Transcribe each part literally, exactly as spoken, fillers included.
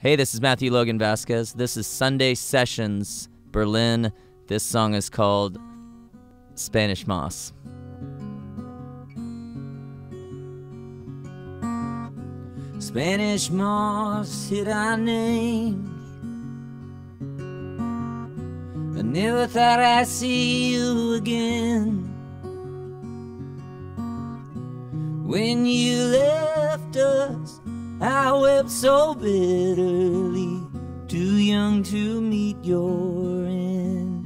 Hey, this is Matthew Logan Vasquez. This is Sunday Sessions, Berlin. This song is called Spanish Moss. Spanish moss hit our names. I never thought I'd see you again. When you left us, I wept so bitterly, too young to meet your end.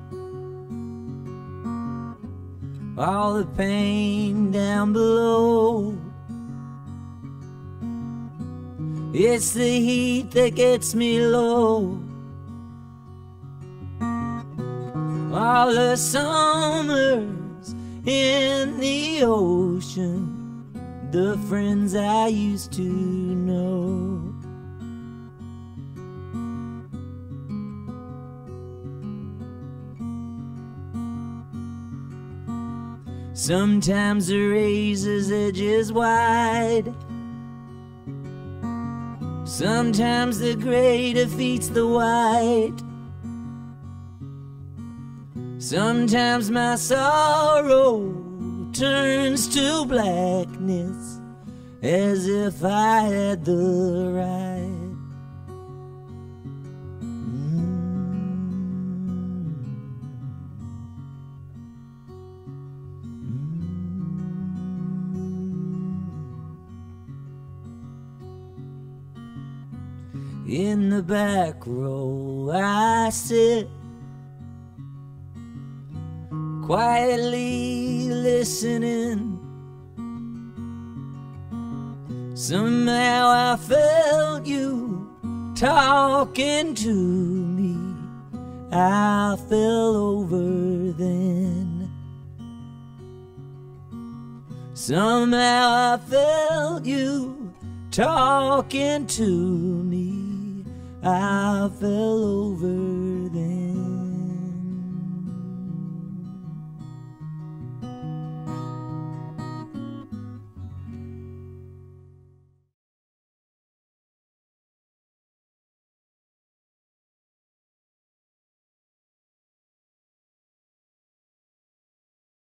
All the pain down below, it's the heat that gets me low. All the summers in the ocean, the friends I used to know. Sometimes the razor's edge is wide. Sometimes the gray defeats the white. Sometimes my sorrow turns to blackness, as if I had the right. Mm. Mm. In the back row I sit, quietly listening. Somehow I felt you talking to me. I fell over then. Somehow I felt you talking to me. I fell over